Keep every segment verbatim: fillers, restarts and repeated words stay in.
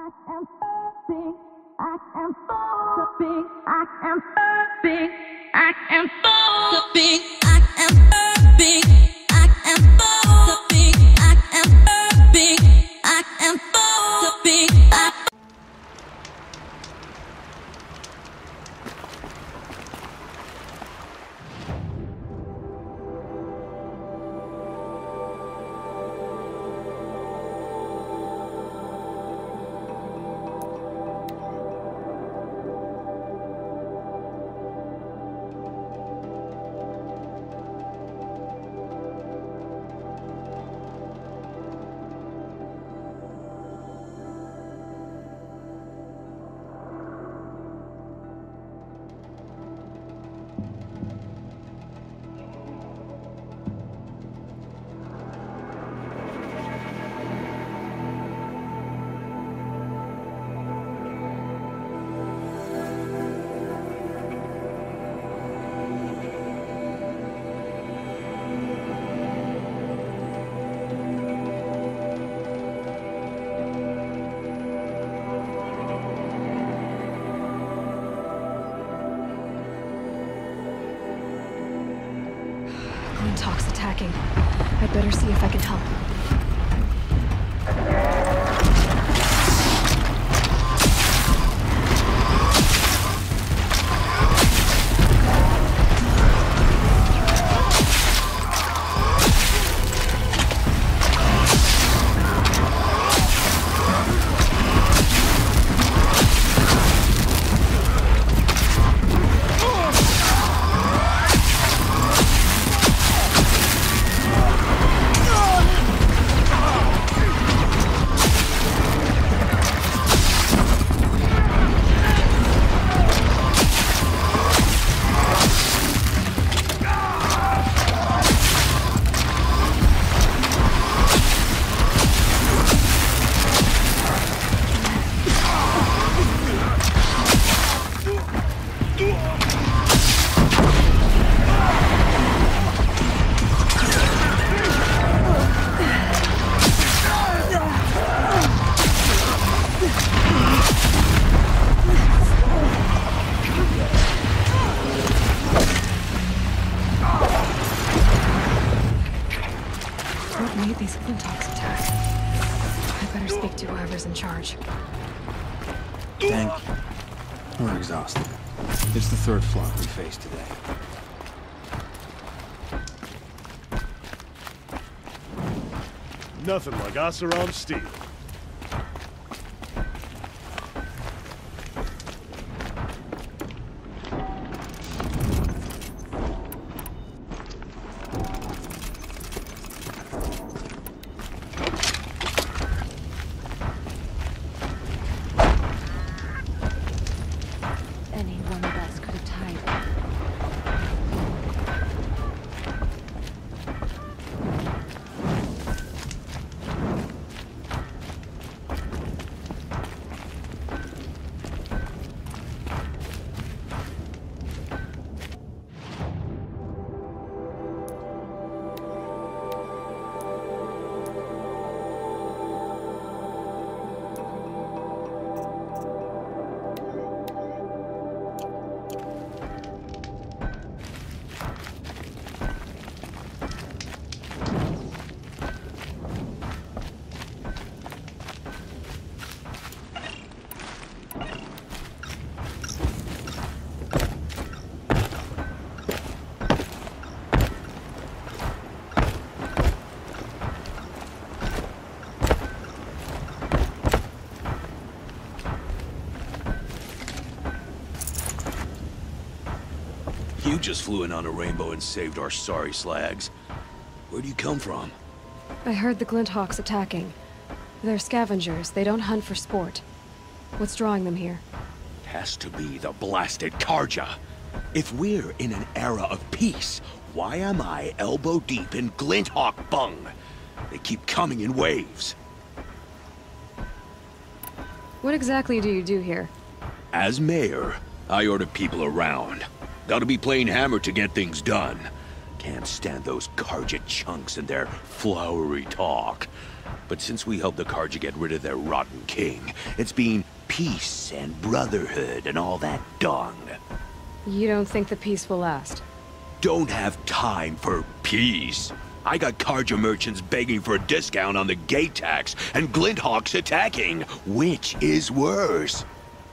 I am big. I am so big. I am big. I am so big. I am big. I am so big. I am big. I am so big. I Talks attacking. I'd better see if I can help. It's the third flock we face today. Nothing like Oseram steel. You just flew in on a rainbow and saved our sorry slags. Where do you come from? I heard the Glinthawks attacking. They're scavengers. They don't hunt for sport. What's drawing them here? It has to be the blasted Karja. If we're in an era of peace, why am I elbow deep in Glinthawk bung? They keep coming in waves. What exactly do you do here? As mayor, I order people around. Gotta be playing hammer to get things done. Can't stand those Karja chunks and their flowery talk. But since we helped the Karja get rid of their rotten king, it's been peace and brotherhood and all that dong. You don't think the peace will last? Don't have time for peace. I got Karja merchants begging for a discount on the gate tax, and Glinthawks attacking. Which is worse?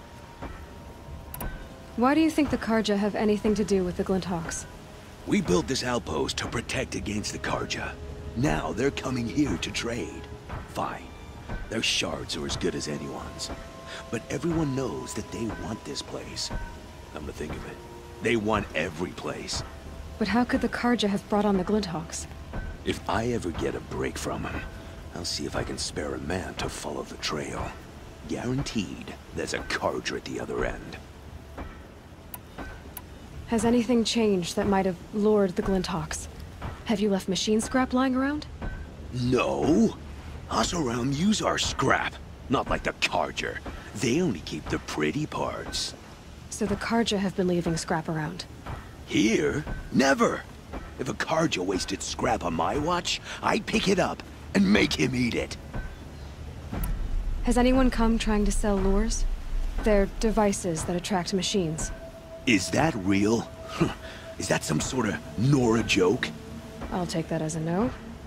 Why do you think the Karja have anything to do with the Glinthawks? We built this outpost to protect against the Karja. Now they're coming here to trade. Fine. Their shards are as good as anyone's. But everyone knows that they want this place. Come to think of it, they want every place. But how could the Karja have brought on the Glinthawks? If I ever get a break from them, I'll see if I can spare a man to follow the trail. Guaranteed, there's a Karja at the other end. Has anything changed that might have lured the Glinthawks? Have you left machine scrap lying around? No. Us around use our scrap. Not like the Karja. They only keep the pretty parts. So the Karja have been leaving scrap around? Here? Never. If a Karja wasted scrap on my watch, I'd pick it up and make him eat it. Has anyone come trying to sell lures? They're devices that attract machines. Is that real? Is that some sort of Nora joke? I'll take that as a no.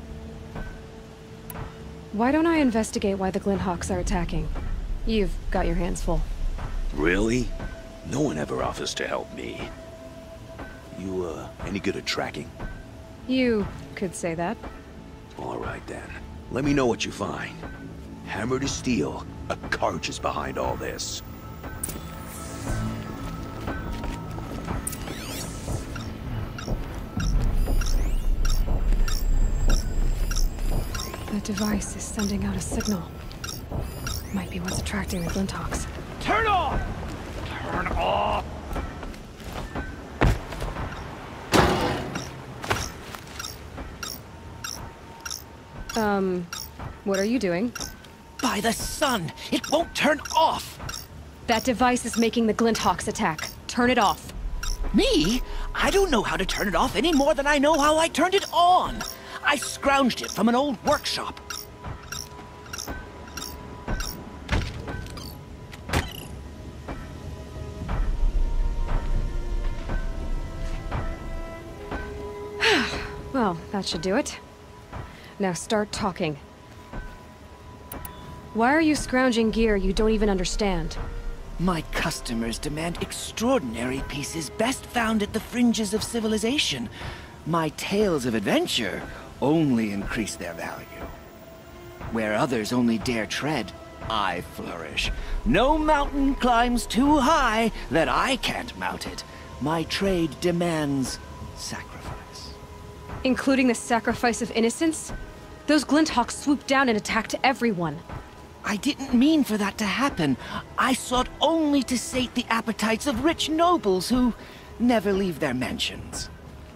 Why don't I investigate why the Glinthawks are attacking? You've got your hands full. Really? No one ever offers to help me. You, uh, any good at tracking? You could say that. All right, then. Let me know what you find. Hammer to steel, a Karja's behind all this. That device is sending out a signal. Might be what's attracting the Glinthawks. Turn off! Turn off! Um, what are you doing? By the sun! It won't turn off! That device is making the Glinthawks attack. Turn it off. Me? I don't know how to turn it off any more than I know how I turned it on! I scrounged it from an old workshop. Well, that should do it. Now start talking. Why are you scrounging gear you don't even understand? My customers demand extraordinary pieces best found at the fringes of civilization. My tales of adventure only increase their value. Where others only dare tread, I flourish. No mountain climbs too high that I can't mount it. My trade demands sacrifice. Including the sacrifice of innocence? Those Glinthawks swooped down and attacked everyone. I didn't mean for that to happen. I sought only to sate the appetites of rich nobles who never leave their mansions.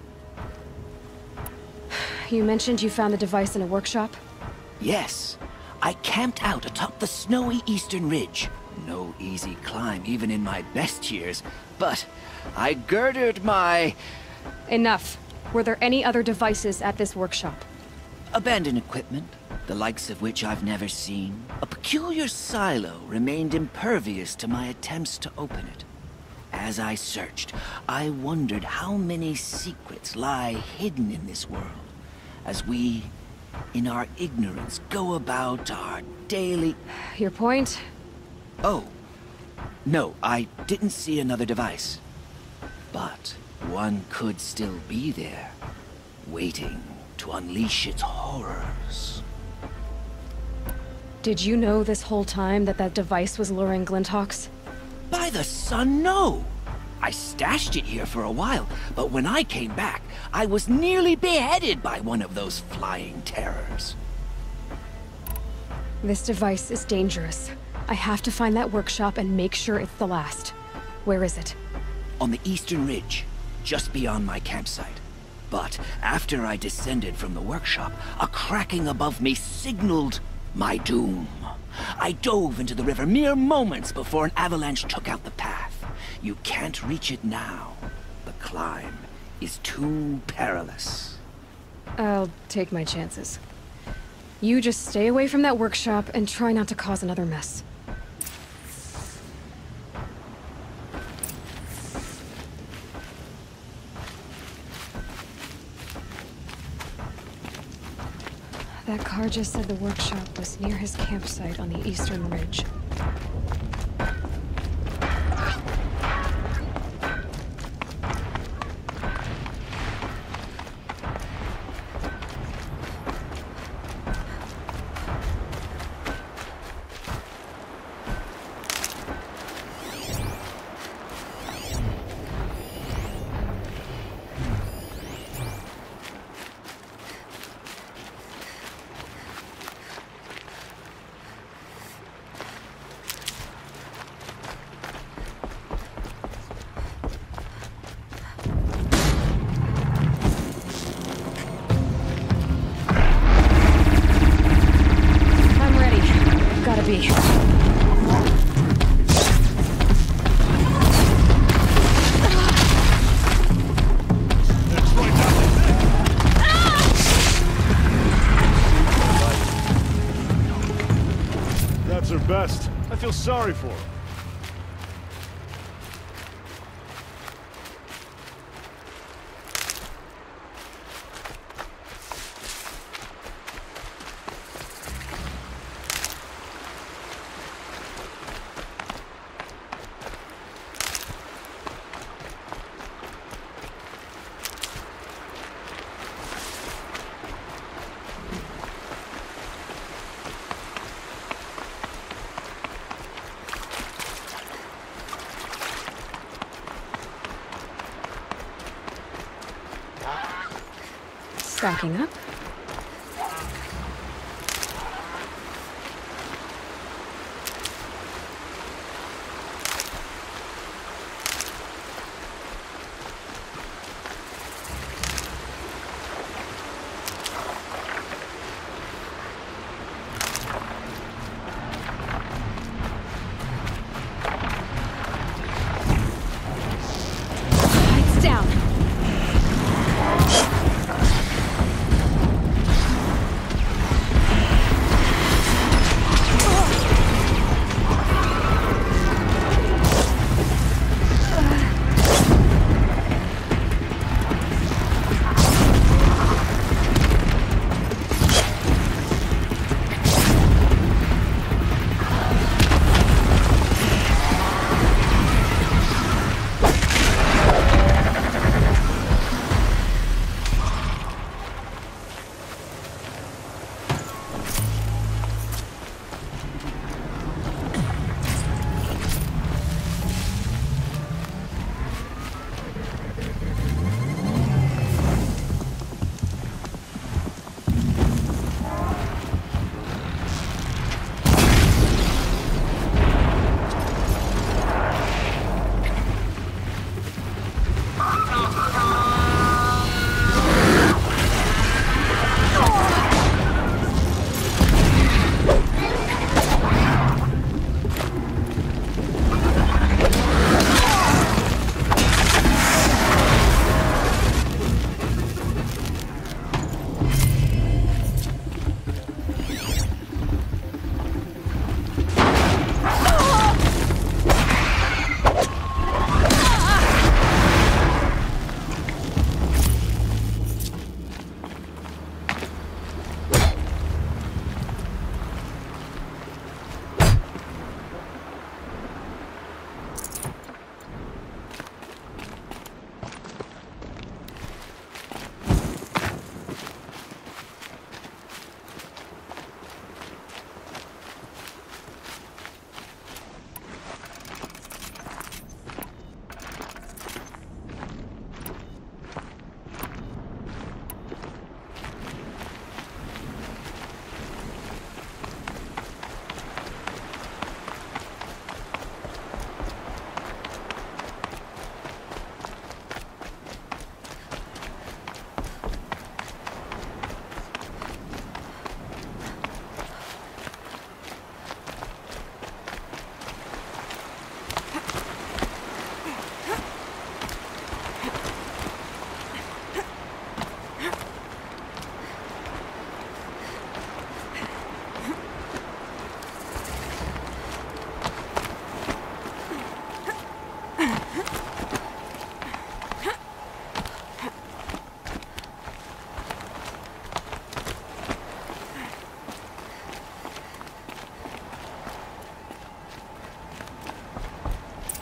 You mentioned you found the device in a workshop? Yes. I camped out atop the snowy eastern ridge. No easy climb, even in my best years. But I girded my... Enough. Were there any other devices at this workshop? abandoned equipment, the likes of which I've never seen. A peculiar silo remained impervious to my attempts to open it. As I searched, I wondered how many secrets lie hidden in this world, as we, in our ignorance, go about our daily... Your point? Oh, no, I didn't see another device. But one could still be there, waiting to unleash its horrors. Did you know this whole time that that device was luring Glinthawks? By the sun, no! I stashed it here for a while, but when I came back, I was nearly beheaded by one of those flying terrors. This device is dangerous. I have to find that workshop and make sure it's the last. Where is it? On the eastern ridge, just beyond my campsite. But after I descended from the workshop, a cracking above me signaled my doom. I dove into the river mere moments before an avalanche took out the path. You can't reach it now. The climb is too perilous. I'll take my chances. You just stay away from that workshop and try not to cause another mess. That car just said the workshop was near his campsite on the eastern ridge. Best. I feel sorry for him. Stacking up. Lights down.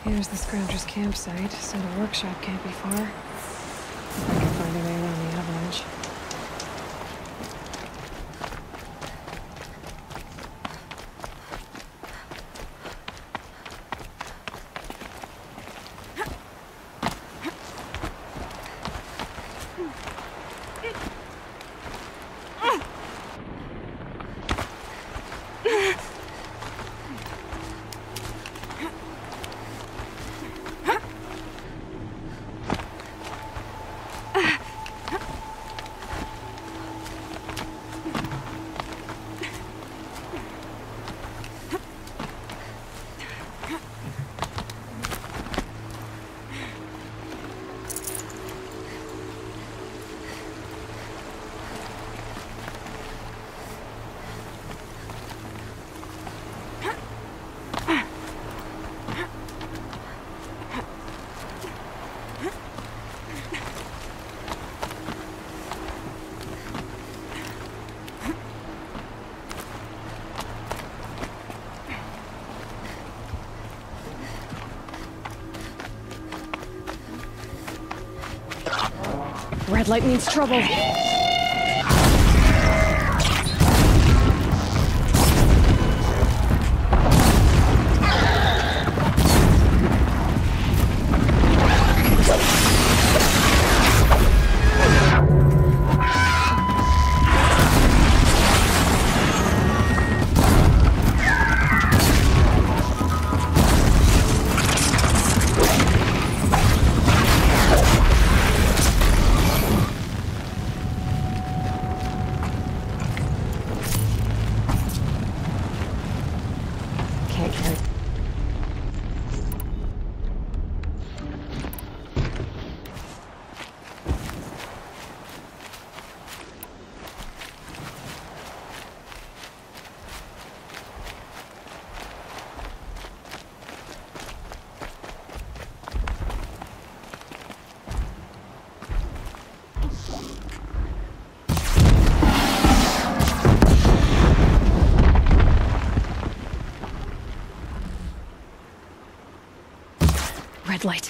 Here's the Scrounger's campsite, so the workshop can't be far. If I can find a way around the avalanche. Red light means trouble. Red light.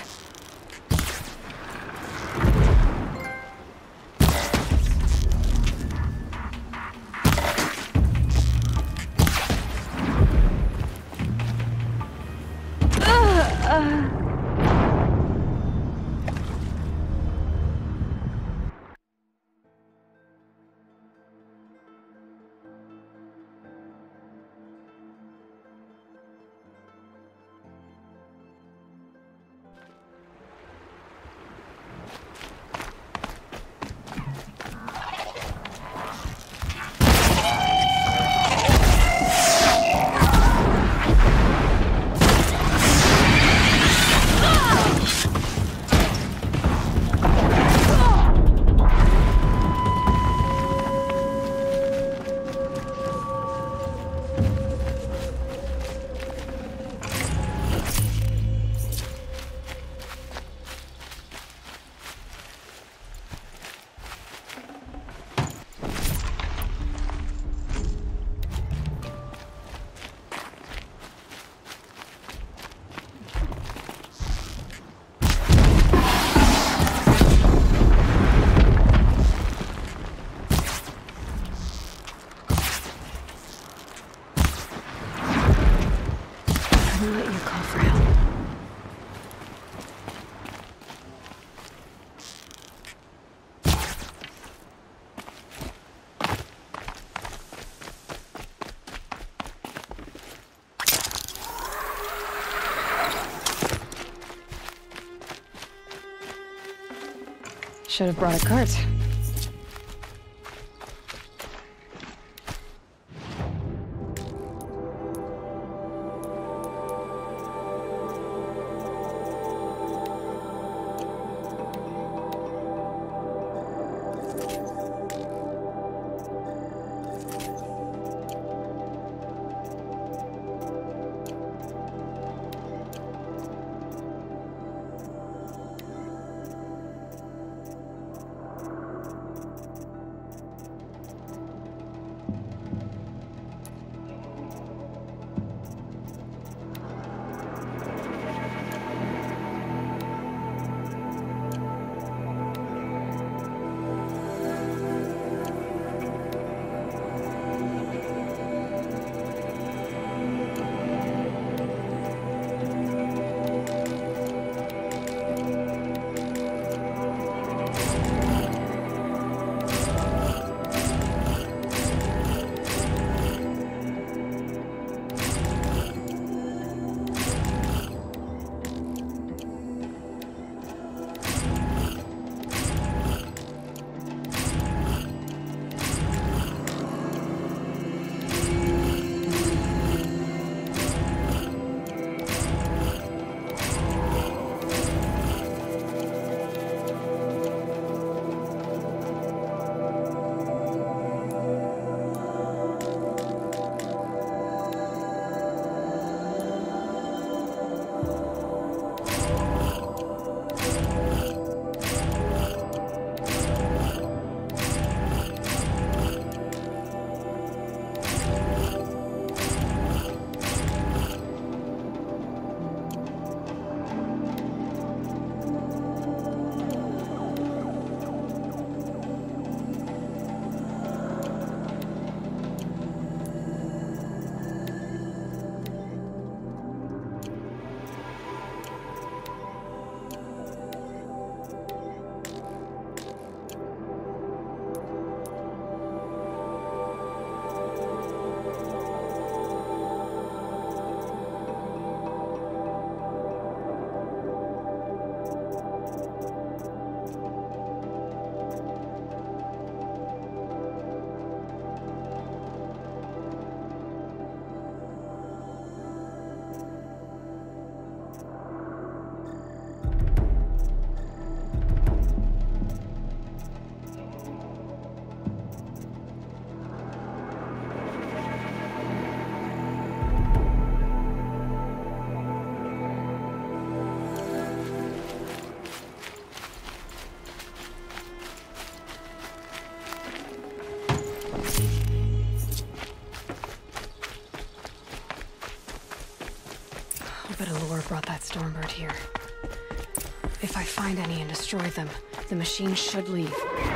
Should have brought a cart. I bet Allure brought that Stormbird here. If I find any and destroy them, the machine should leave.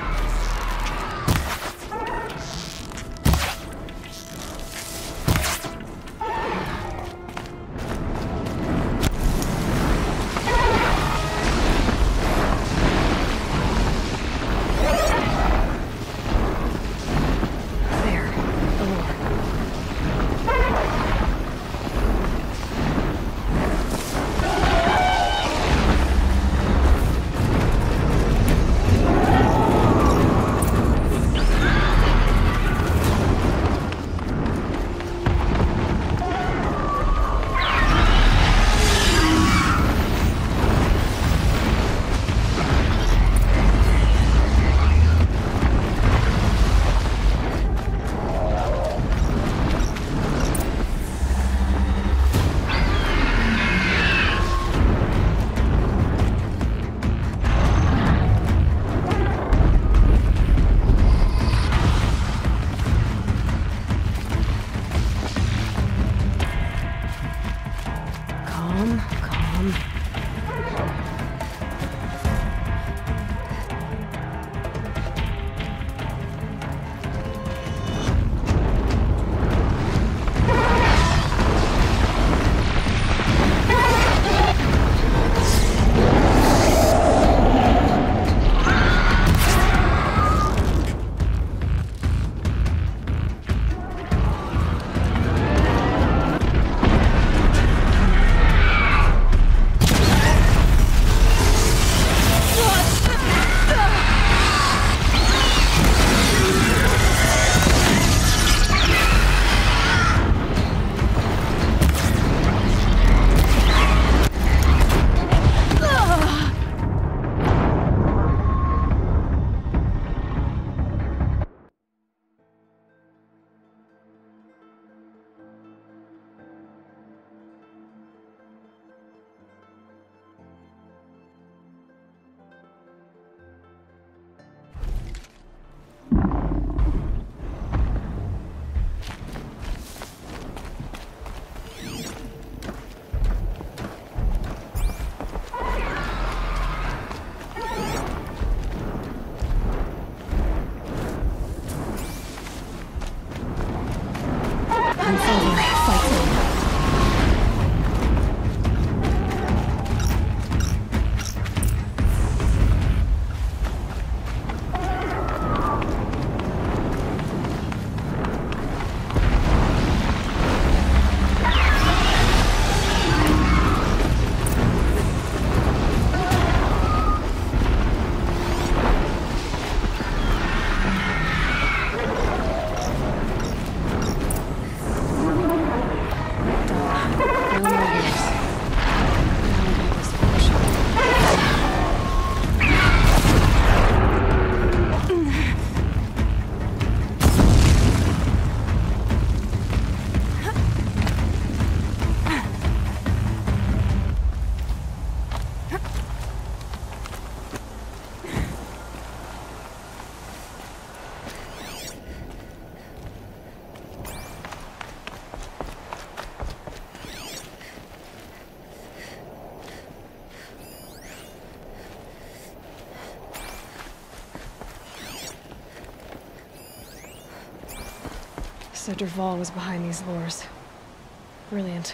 So Dervahl was behind these lures. Brilliant.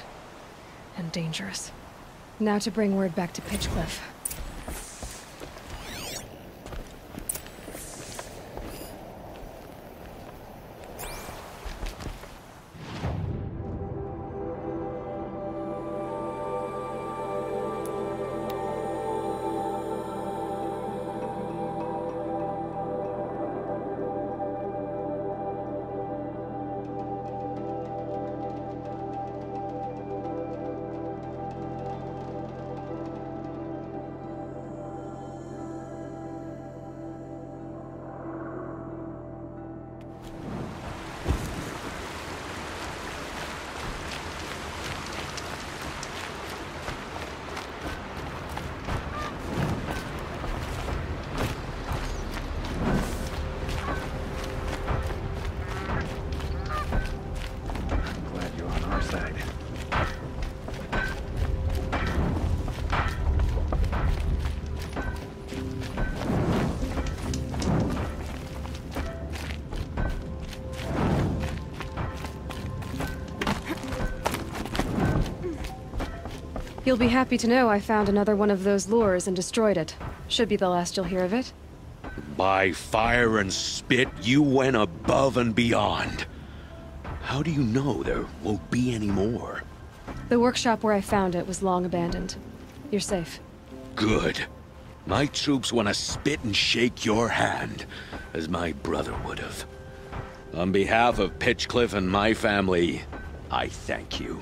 And dangerous. Now to bring word back to Pitchcliff. You'll be happy to know I found another one of those lures and destroyed it. Should be the last you'll hear of it. By fire and spit, you went above and beyond. How do you know there won't be any more? The workshop where I found it was long abandoned. You're safe. Good. My troops want to spit and shake your hand, as my brother would have. On behalf of Pitchcliff and my family, I thank you.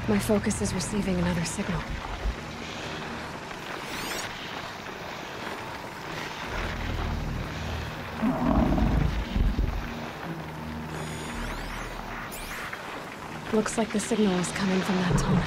My focus is receiving another signal. Looks like the signal is coming from that tunnel.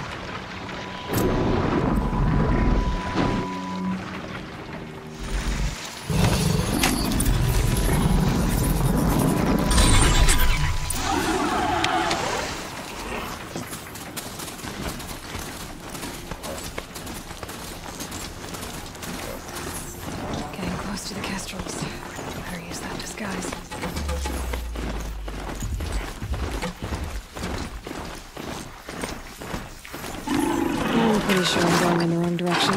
Getting close to the kestrels. Better use that disguise. I'm pretty sure I'm going in the wrong direction.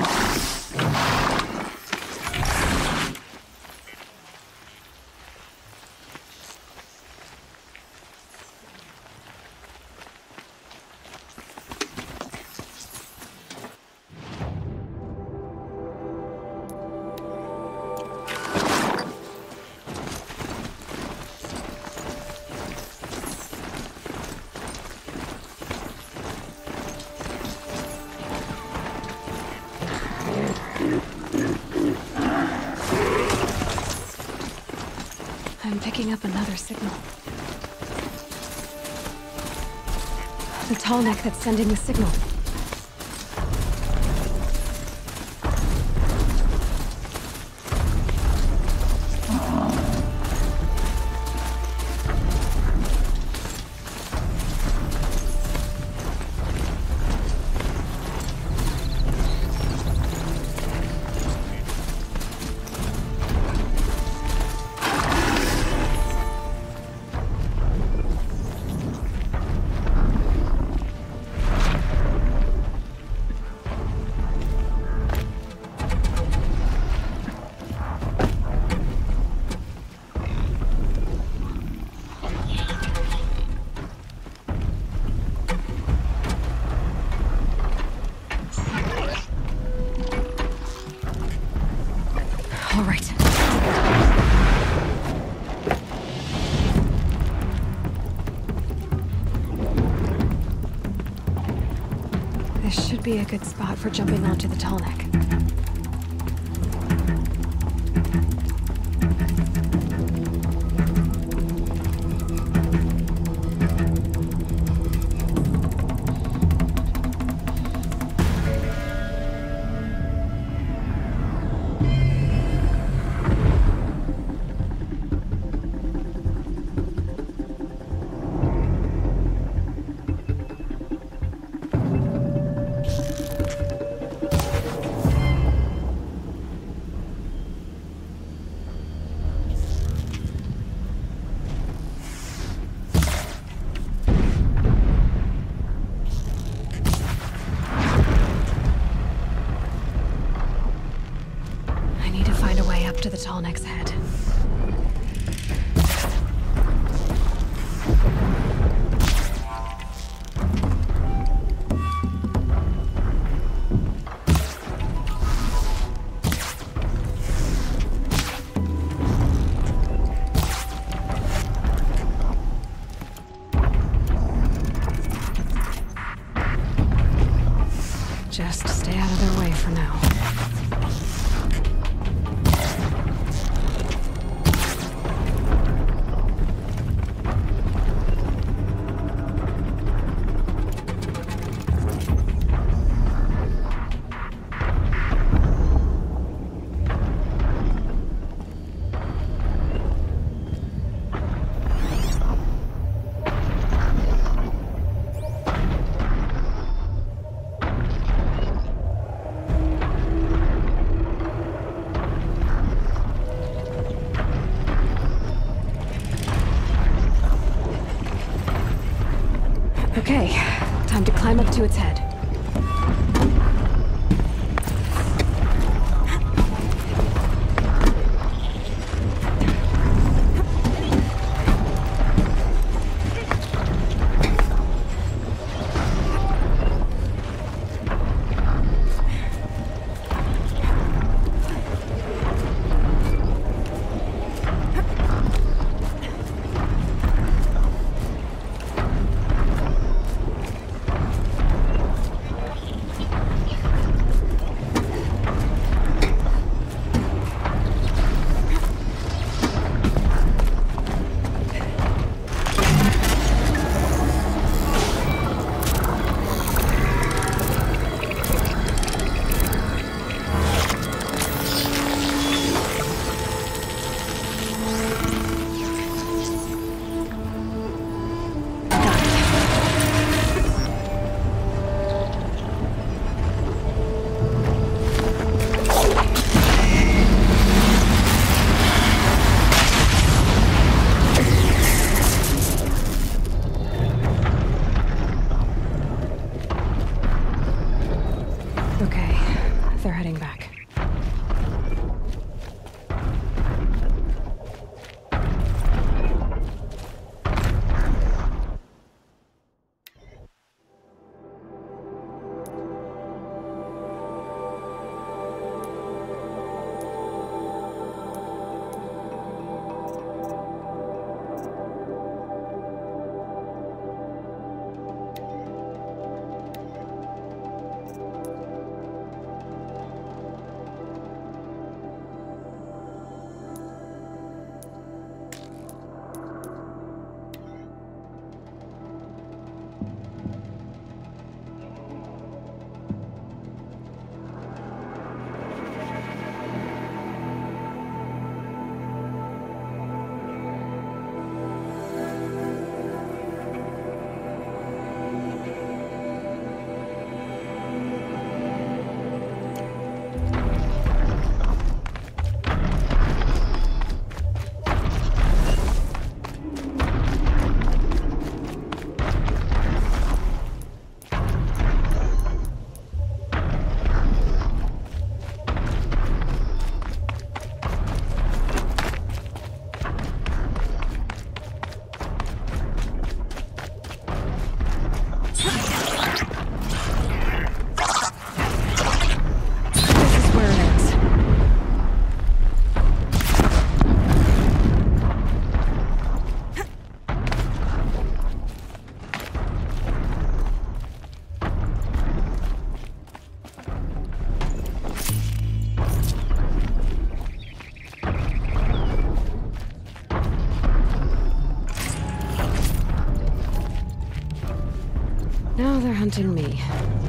I'm picking up another signal. The tall neck that's sending the signal. All right. This should be a good spot for jumping onto the tall neck. To the tall neck's head. Just stay out of their way for now. Okay, time to climb up to its head. Now they're hunting me.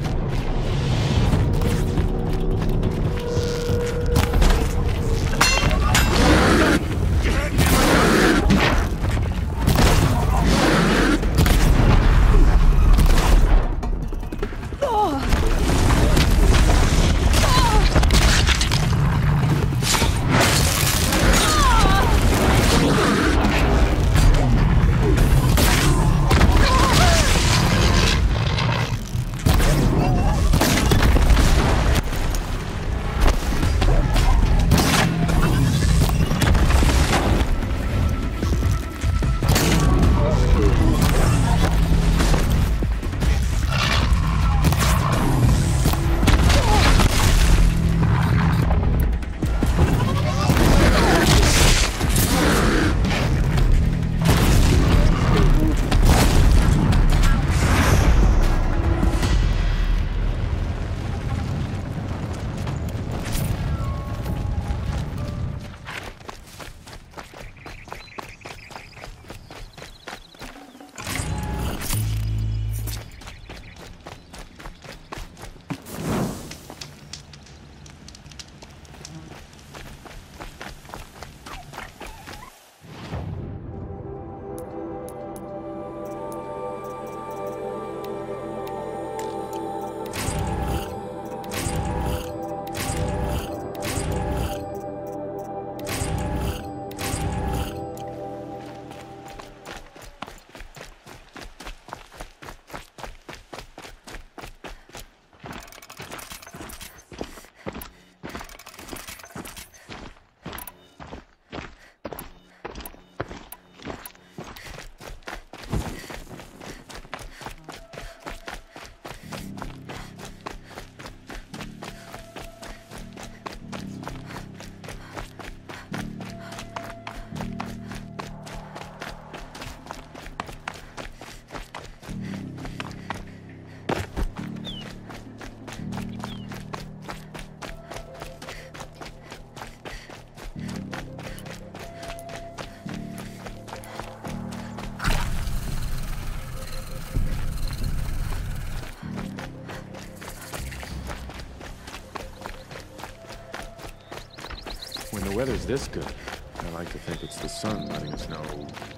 When the weather's this good, I like to think it's the sun letting us know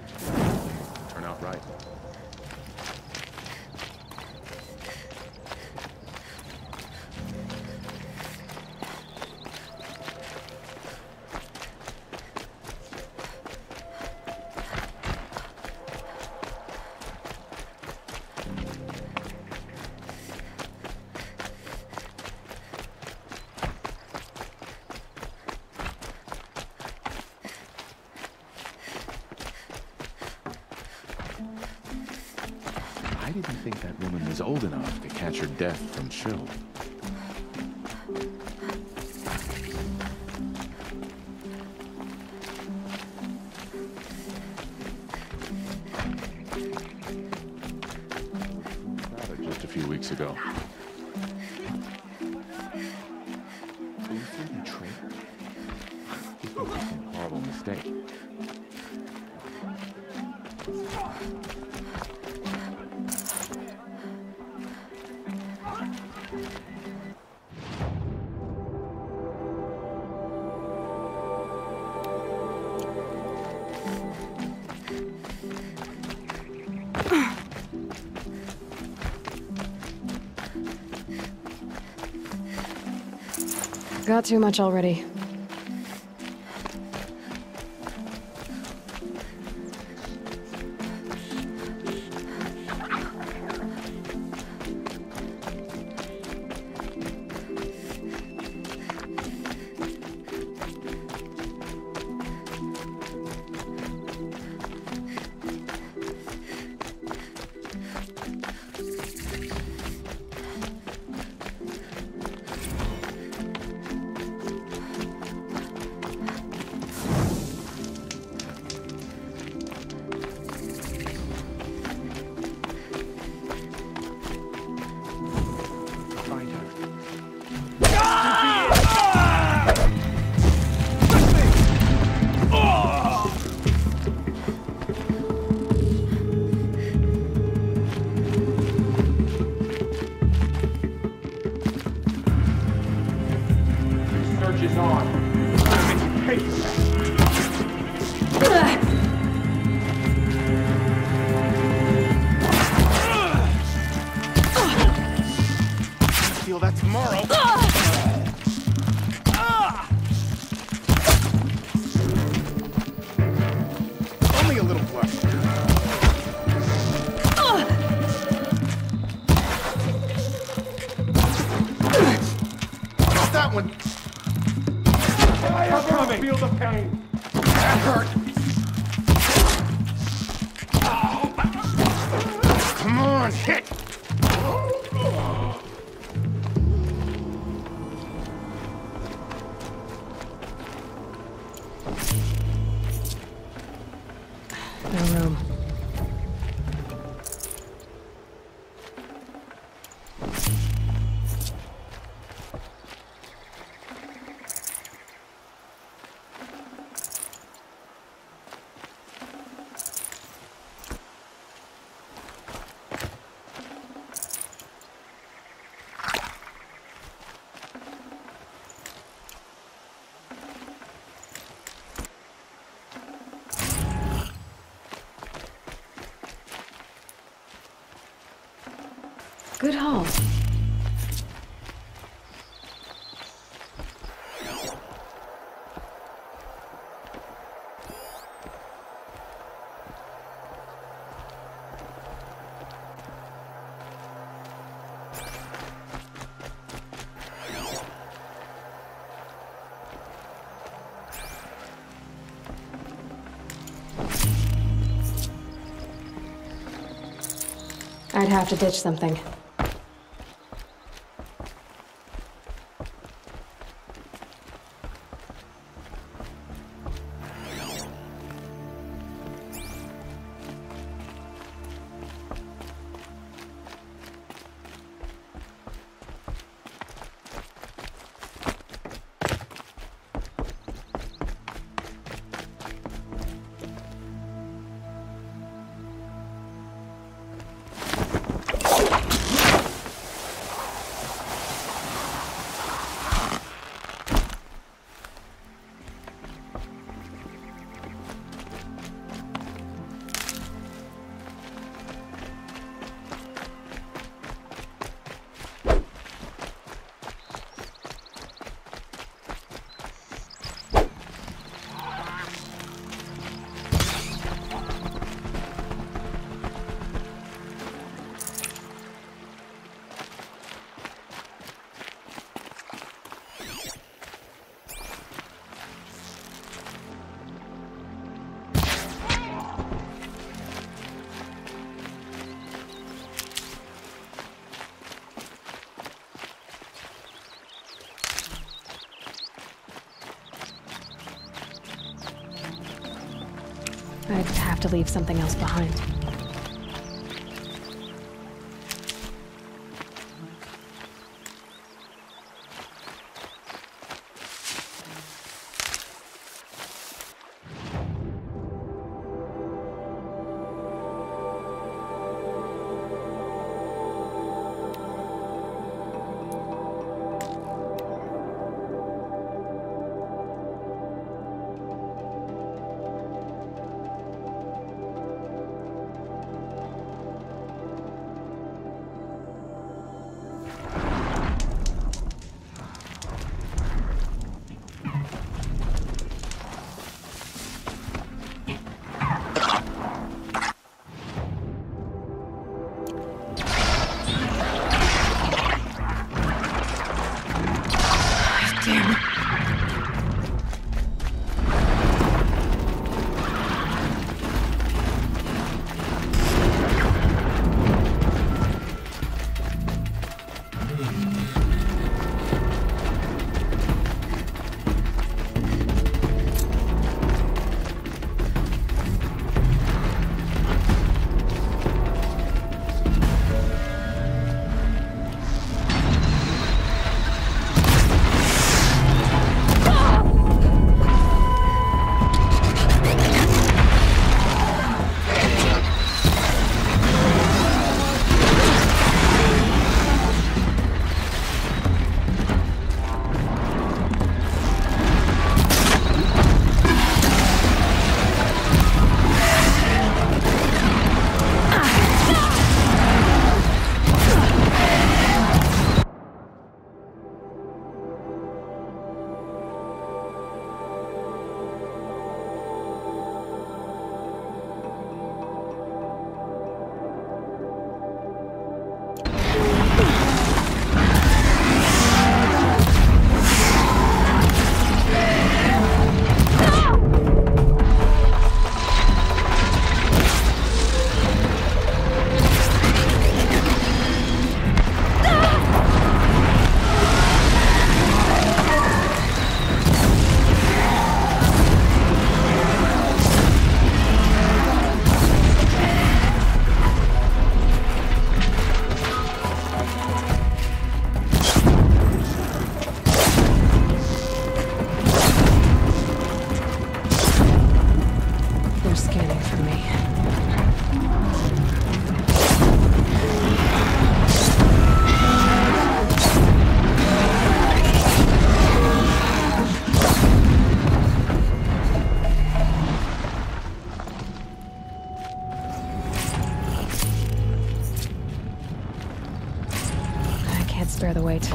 turn out right. I didn't think that woman was old enough to catch her death from chill. Just a few weeks ago. So you said you traitor? This was a horrible mistake. Got too much already. is on. I'm going to pay for that. Feel that tomorrow. Only a little flush. Got that one. Fire coming. Feel the pain. That hurt. Come on, hit. No room. Good haul. I'd have to ditch something. I'd have to leave something else behind. can't spare the weight.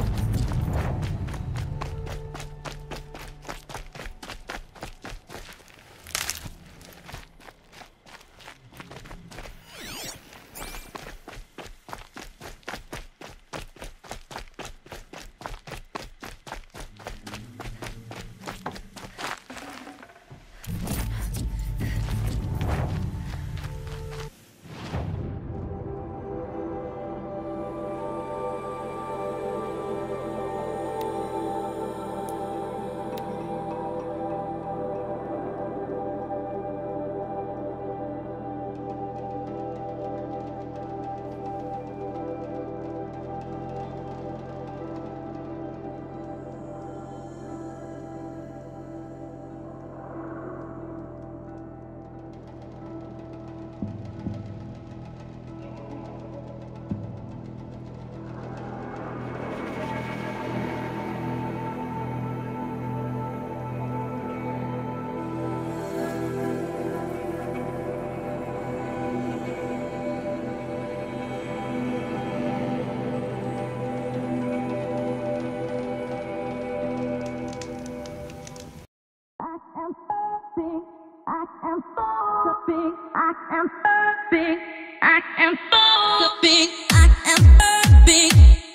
I am so big, I am so big.